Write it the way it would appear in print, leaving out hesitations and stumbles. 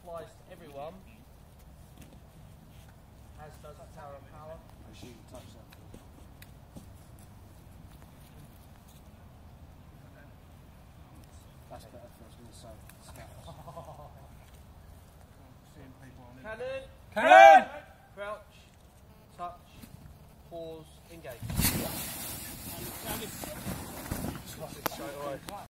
applies to everyone, as does the Tower of Power. Make sure you can touch that. That's better for us when it's so scouts. Cannon. Cannon! Crouch. Touch. Pause. Engage. Straight away.